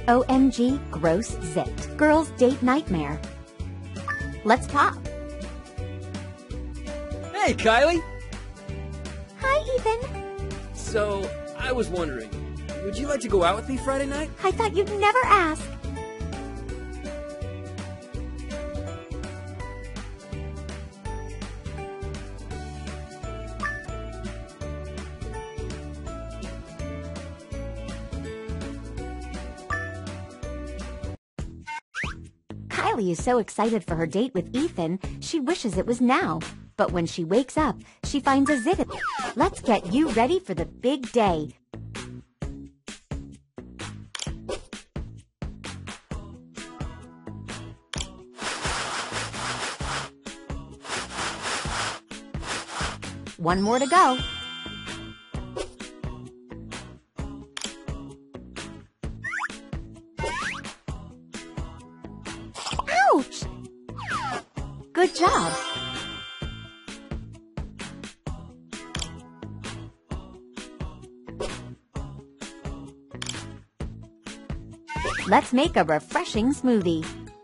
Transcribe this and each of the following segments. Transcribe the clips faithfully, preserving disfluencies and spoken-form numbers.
O M G Gross Zit, girls' date nightmare. Let's pop. Hey, Kylie! Hi, Ethan. So, I was wondering, would you like to go out with me Friday night? I thought you'd never ask. Kylie is so excited for her date with Ethan, she wishes it was now. But when she wakes up, she finds a zit. Let's get you ready for the big day. One more to go. Ouch! Good job. Let's make a refreshing smoothie.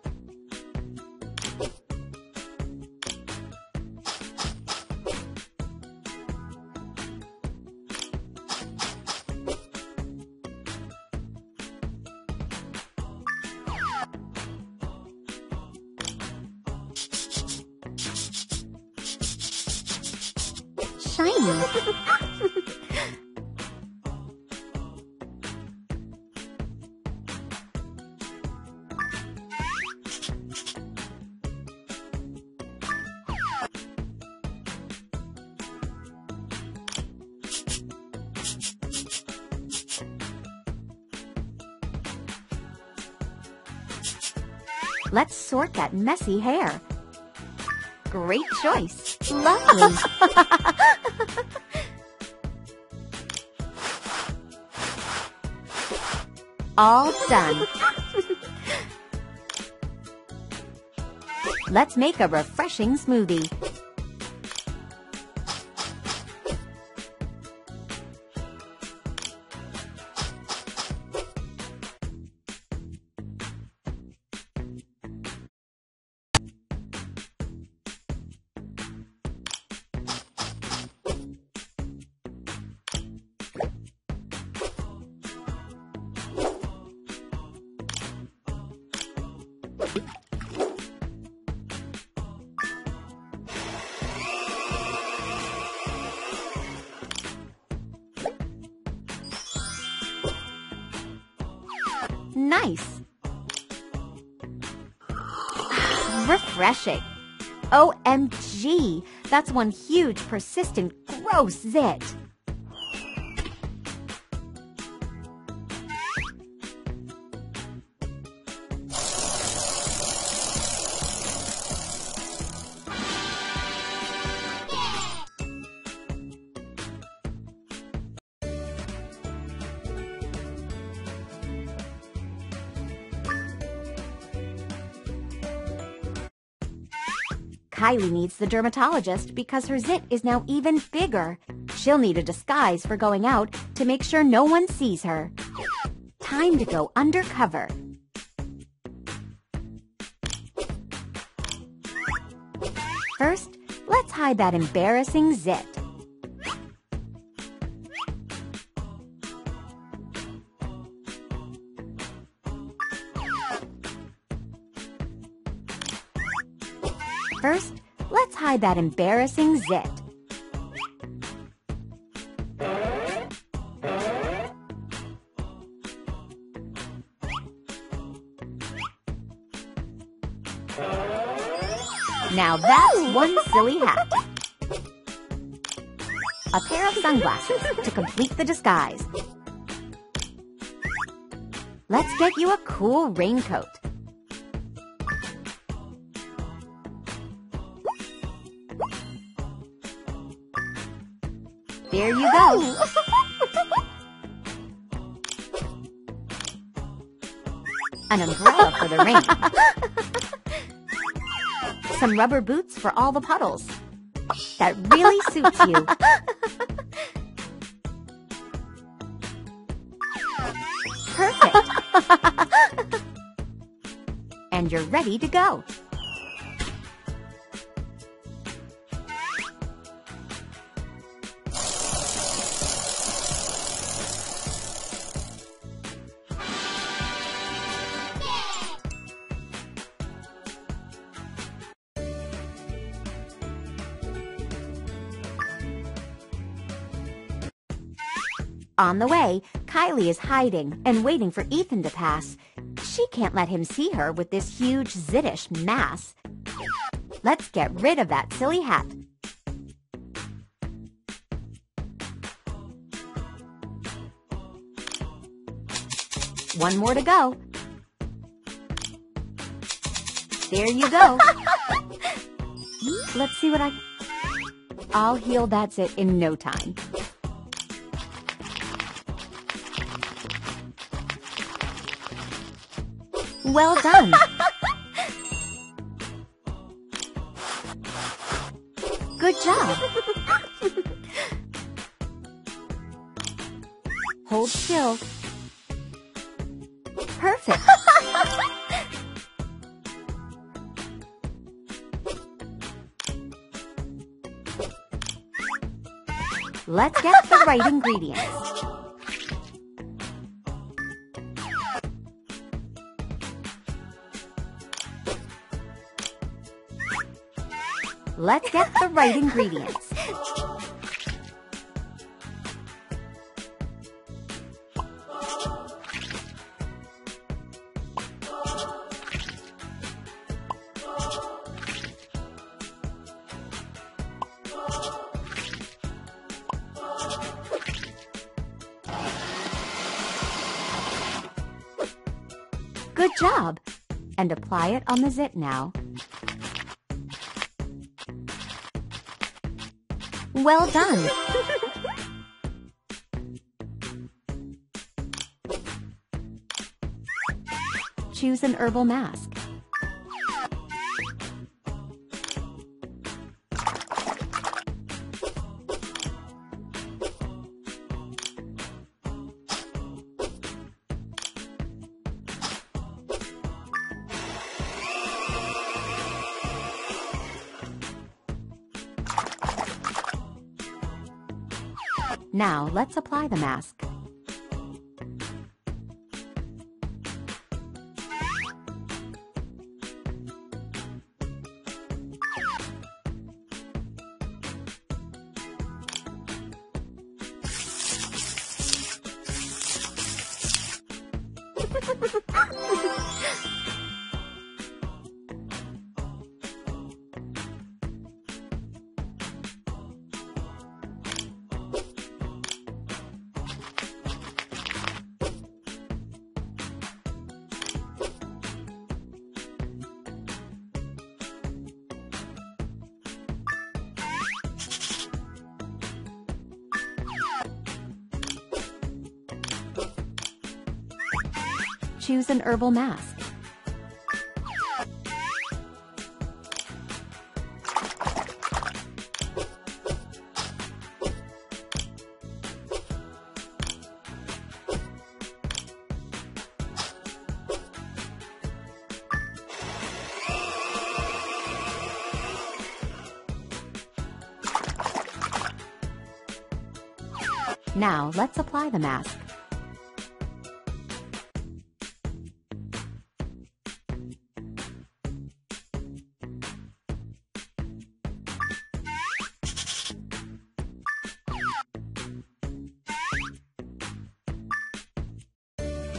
Shiny. Let's sort that messy hair. Great choice. Lovely. All done. Let's make a refreshing smoothie. Nice. Refreshing. O M G, that's one huge, persistent, gross zit. Kylie needs the dermatologist because her zit is now even bigger. She'll need a disguise for going out to make sure no one sees her. Time to go undercover. First, let's hide that embarrassing zit. First, let's hide that embarrassing zit. Now that's one silly hat. A pair of sunglasses to complete the disguise. Let's get you a cool raincoat. There you go. An umbrella for the rain. Some rubber boots for all the puddles. That really suits you. Perfect. And you're ready to go. On the way, Kylie is hiding and waiting for Ethan to pass. She can't let him see her with this huge zitish mass. Let's get rid of that silly hat. One more to go. There you go. Let's see what I... I'll heal that zit in no time. Well done. Good job. Hold still. Perfect. Let's get the right ingredients. Let's get the right ingredients. Good job. And apply it on the zit now. Well done. Choose an herbal mask. Now, let's apply the mask. Choose an herbal mask. Now, let's apply the mask.